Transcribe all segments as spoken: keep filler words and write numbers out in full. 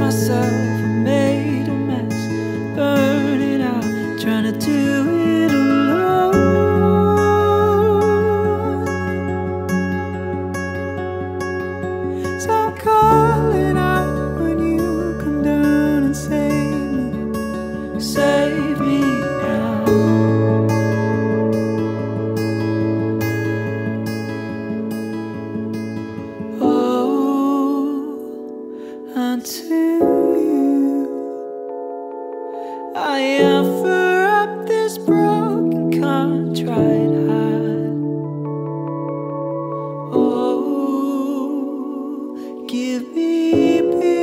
myself, I made a mess, burning out, trying to do it alone. So I'm calling out when you come down and save me, save me now. Until you, I offer up this broken, contrite heart. Oh, give me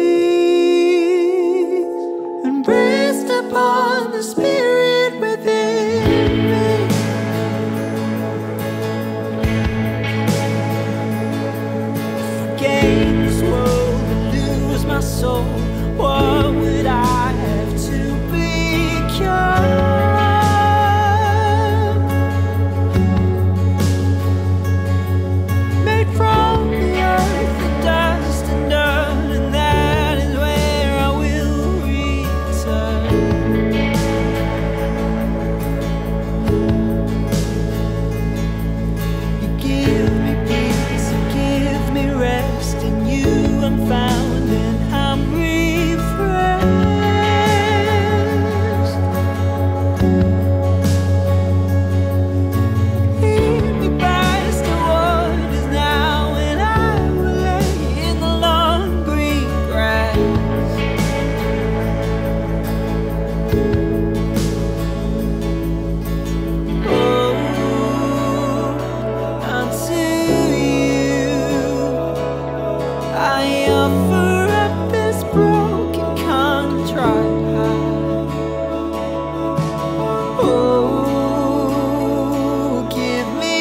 peace and rest upon the spirit within me. Gain this world, my soul, what would I have to become? Made from the earth, the dust and dirt, and that is where I will return. You give me peace, you give me rest, in you I'm found and I'm refreshed. Lead me past to what is now, and I will lay in the long green grass. Oh, until you, I offer up this broken, contrite heart. Oh, give me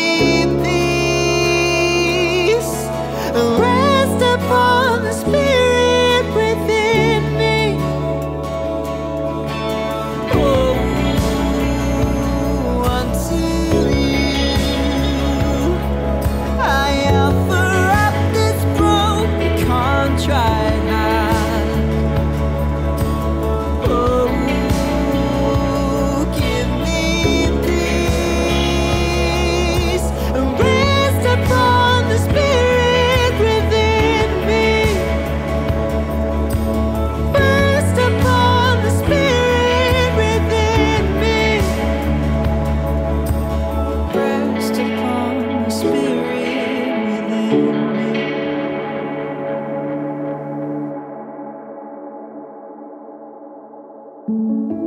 peace and rest upon the spirit within me. Oh, until you, I offer up this broken, contrite heart. Oh, give me peace and rest upon the spirit within me. Rest upon the spirit within me. Rest upon the spirit within me. Thank you.